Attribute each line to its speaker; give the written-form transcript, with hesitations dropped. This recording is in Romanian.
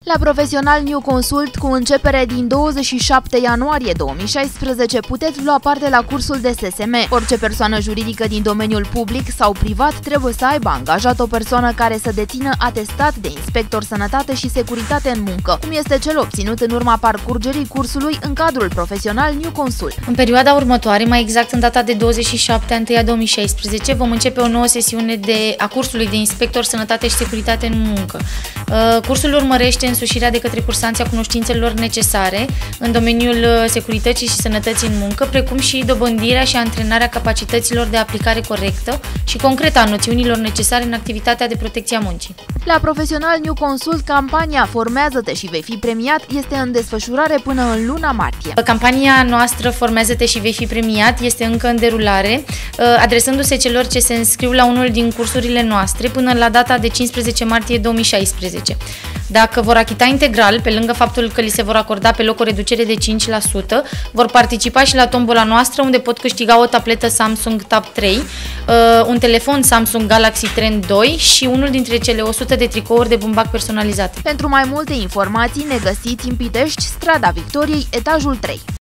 Speaker 1: La Profesional New Consult, cu începere din 27 ianuarie 2016, puteți lua parte la cursul de SSM. Orice persoană juridică din domeniul public sau privat trebuie să aibă angajat o persoană care să dețină atestat de inspector sănătate și securitate în muncă, cum este cel obținut în urma parcurgerii cursului în cadrul Profesional New Consult.
Speaker 2: În perioada următoare, mai exact în data de 27/1/2016, vom începe o nouă sesiune a cursului de inspector sănătate și securitate în muncă. Cursul urmărește însușirea de către cursanți a cunoștințelor necesare în domeniul securității și sănătății în muncă, precum și dobândirea și antrenarea capacităților de aplicare corectă și concretă a noțiunilor necesare în activitatea de protecție a muncii.
Speaker 1: La Profesional New Consult, campania Formează-te și vei fi premiat este în desfășurare până în luna martie.
Speaker 2: Campania noastră Formează-te și vei fi premiat este încă în derulare, adresându-se celor ce se înscriu la unul din cursurile noastre până la data de 15 martie 2016. Dacă vor achita integral, pe lângă faptul că li se vor acorda pe loc o reducere de 5%, vor participa și la tombola noastră, unde pot câștiga o tabletă Samsung Tab 3, un telefon Samsung Galaxy Trend 2 și unul dintre cele 100 de tricouri de bumbac personalizate.
Speaker 1: Pentru mai multe informații ne găsiți în Pitești, strada Victoriei, etajul 3.